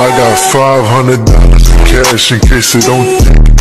I got $500 in cash in case they don't think